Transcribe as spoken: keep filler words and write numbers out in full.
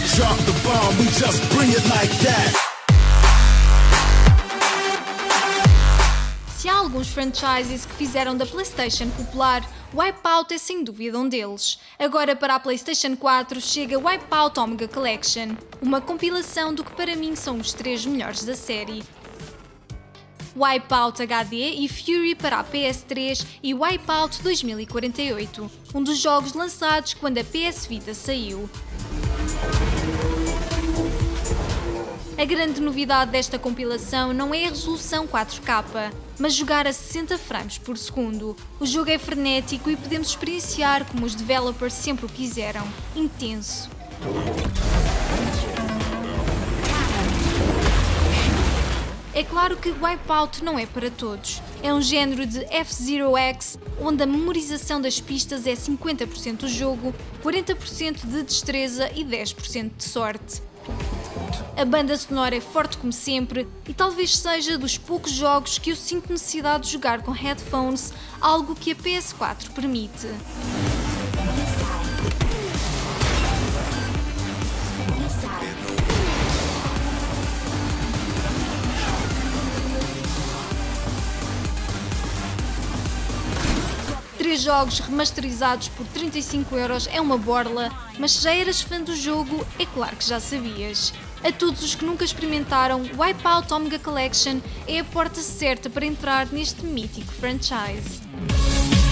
drop the bomb, we just bring it like that. Se há alguns franchises que fizeram da PlayStation popular, Wipeout é sem dúvida um deles. Agora para a PlayStation quatro chega Wipeout Omega Collection, uma compilação do que para mim são os três melhores da série. Wipeout H D e Fury para a P S três e Wipeout dois mil e quarenta e oito, um dos jogos lançados quando a P S Vita saiu. A grande novidade desta compilação não é a resolução quatro K, mas jogar a sessenta frames por segundo. O jogo é frenético e podemos experienciar como os developers sempre o quiseram, intenso. É claro que Wipeout não é para todos. É um género de F-Zero X, onde a memorização das pistas é cinquenta por cento do jogo, quarenta por cento de destreza e dez por cento de sorte. A banda sonora é forte como sempre e talvez seja dos poucos jogos que eu sinto necessidade de jogar com headphones, algo que a P S quatro permite. Três jogos remasterizados por trinta e cinco euros é uma borla, mas se já eras fã do jogo, é claro que já sabias. A todos os que nunca experimentaram, Wipeout Omega Collection é a porta certa para entrar neste mítico franchise.